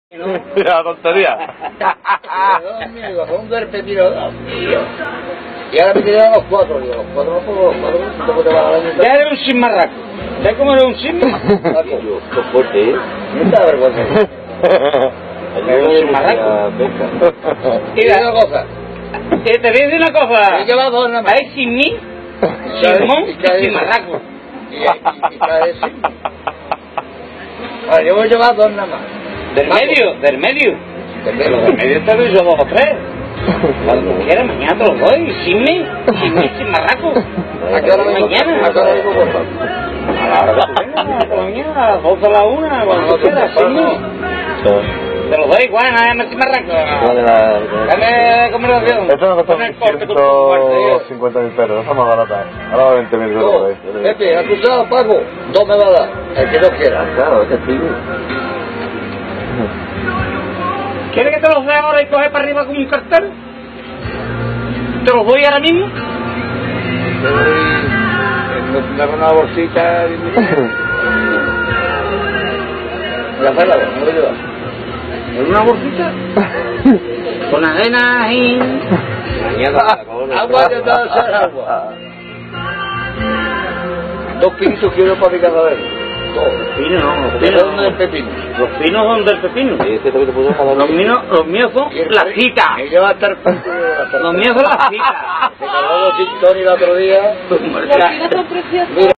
La tontería. Son del pepino. Y ahora me quedan los cuatro. Digo, los cuatro no puedo, ¿cómo te va a dar? Ya eres un chismarraco. ¿Sabes cómo eres un chismarraco? Qué fuerte, ¿eh? No te da vergüenza. Eres un chismarraco. Mira una cosa. Te voy a decir una cosa. ¿Y qué va a hacer nada más? Hay sin mí, Simón y chismarraco. Y cae ese. Vale, yo voy a llevar dos nada más. Del medio. Del medio te doy yo dos o tres. Cuando quieras, mañana te los doy. Sin mí, chismarraco. ¿A qué hora mañana? ¿A qué hora vengo por favor? A la hora que tú vengas, por la mañana, a las 12 a la 1, cuando tú quieras, sin mí. Te los doy igual, nada más chismarraco. Dame conversación. Esto nos costó 150.000 pesos, no más barata. Ahora va 20.000 euros. Pepe, acusado, pago. Dos me va a dar. El que no quiera. Claro, es que sí. ¿Quieres que te los dé ahora y coge para arriba como un cartel? ¿Te los doy ahora mismo? Me hago una bolsita. La sala, no lo llevas. ¿En una bolsita? Con arena y... Agua que te va a hacer agua. Dos pinitos quiero para mi cazadero. Pinos no, los ¿De pinos dónde es el pepino? Los pinos son del pepino. Los míos son las citas. Me lleva a estar... Los míos son las citas. Se cagó los tintones el otro día. Los pinos son preciosos.